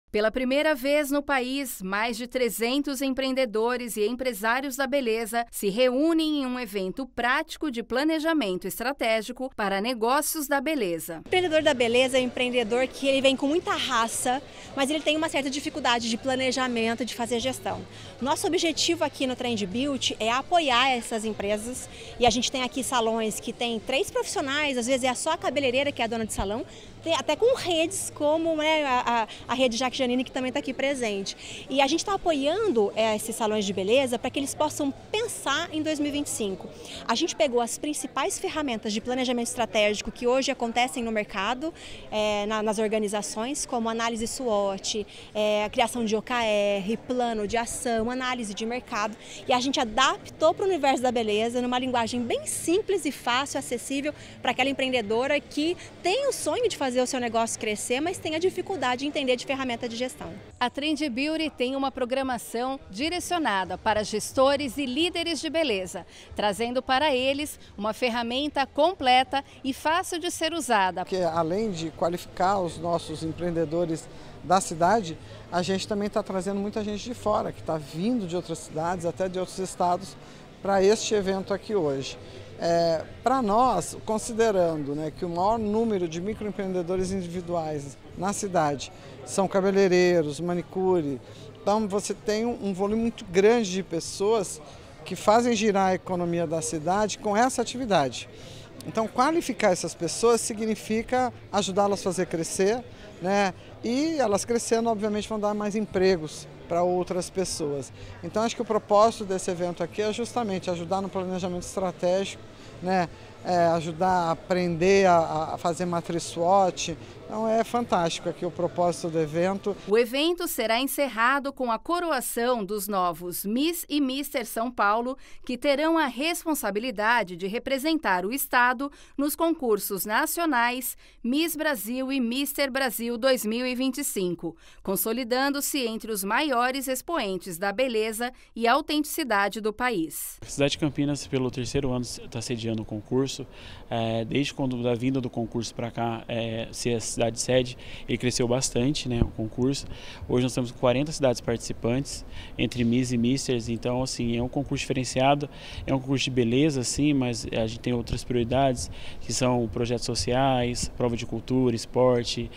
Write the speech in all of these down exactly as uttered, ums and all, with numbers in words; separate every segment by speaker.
Speaker 1: Pela primeira vez no país, mais de trezentos empreendedores e empresários da beleza se reúnem em um evento prático de planejamento estratégico para negócios da beleza.
Speaker 2: O empreendedor da beleza é um empreendedor que ele vem com muita raça, mas ele tem uma certa dificuldade de planejamento, de fazer gestão. Nosso objetivo aqui no Trend Beauty é apoiar essas empresas, e a gente tem aqui salões que tem três profissionais, às vezes é só a cabeleireira que é a dona de salão, tem até com redes como, né, a, a, a rede Jaque Janine, que também está aqui presente. E a gente está apoiando é, esses salões de beleza para que eles possam pensar em dois mil e vinte e cinco. A gente pegou as principais ferramentas de planejamento estratégico que hoje acontecem no mercado, é, na, nas organizações, como análise SWOT, é, a criação de O K R, plano de ação, análise de mercado, e a gente adaptou para o universo da beleza numa linguagem bem simples e fácil, acessível para aquela empreendedora que tem o sonho de fazer fazer o seu negócio crescer, mas tem a dificuldade de entender de ferramenta de gestão.
Speaker 1: A Trend Beauty tem uma programação direcionada para gestores e líderes de beleza, trazendo para eles uma ferramenta completa e fácil de ser usada.
Speaker 3: Porque além de qualificar os nossos empreendedores da cidade, a gente também está trazendo muita gente de fora, que está vindo de outras cidades, até de outros estados, para este evento aqui hoje. É, para nós, considerando, né, que o maior número de microempreendedores individuais na cidade são cabeleireiros, manicure, então você tem um volume muito grande de pessoas que fazem girar a economia da cidade com essa atividade. Então, qualificar essas pessoas significa ajudá-las a fazer crescer, né? E elas crescendo, obviamente, vão dar mais empregos para outras pessoas. Então, acho que o propósito desse evento aqui é justamente ajudar no planejamento estratégico, né? É, ajudar a aprender a, a fazer matriz SWOT. Então é fantástico aqui o propósito do evento.
Speaker 1: O evento será encerrado com a coroação dos novos Miss e Mister São Paulo, que terão a responsabilidade de representar o estado nos concursos nacionais Miss Brasil e Mister Brasil dois mil e vinte e cinco, consolidando-se entre os maiores expoentes da beleza e autenticidade do país.
Speaker 4: A cidade de Campinas, pelo terceiro ano, está sediando o concurso. É, desde quando da vinda do concurso para cá, é, ser a cidade sede, ele cresceu bastante, né, o concurso. Hoje nós temos quarenta cidades participantes, entre Miss e Misters, então assim, é um concurso diferenciado, é um concurso de beleza, sim, mas a gente tem outras prioridades, que são projetos sociais, prova de cultura, esporte,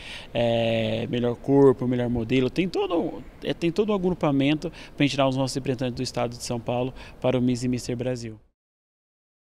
Speaker 4: é, melhor corpo, melhor modelo, tem todo, é, tem todo um agrupamento para a gente tirar os nossos representantes do estado de São Paulo para o Miss e Mister Brasil.